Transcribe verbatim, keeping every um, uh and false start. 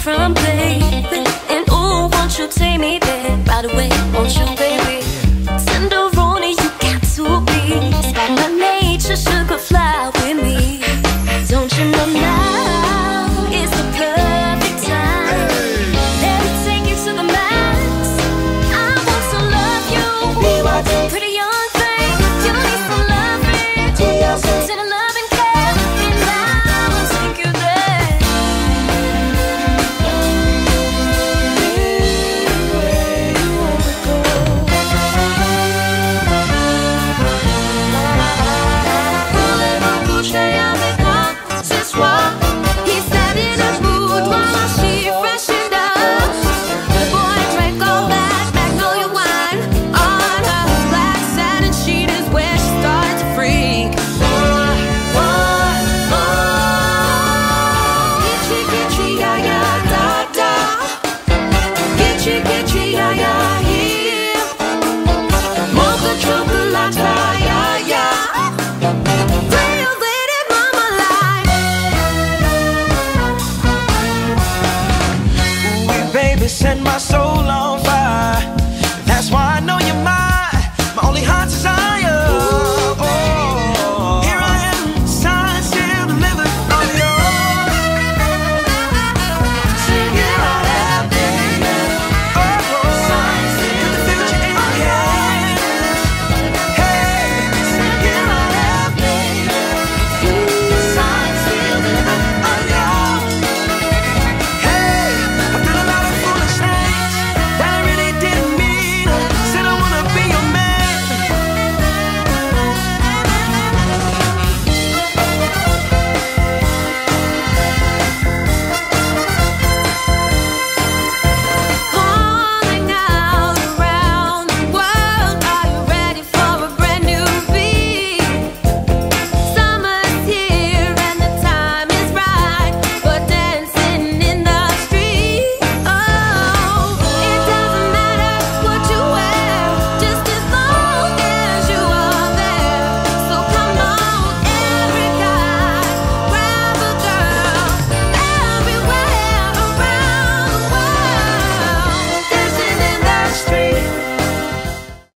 from, baby. And ooh, won't you take me there right away? Won't you, baby? Tenderoni, you got to be. Despite my nature, sugar fly with me. Don't you know now is the perfect time? Let me take you to the max. I want to love you, pretty young thing. You need some loving, tender love and care, and I will take you there. Anywhere you wanna go. Voulez-vous coucher avec moi ce soir? He said in a mood while she freshened up. The boy drank all that magnolia wine on her black satin sheet is where she started to freak. More, more, more. Gitchy, gitchy, ya, ya, da, da. Gitchy, gitchy, ya, ya, here. Mocha chocolate, ya, ya. Real lady mama like. Ooh, baby, send my soul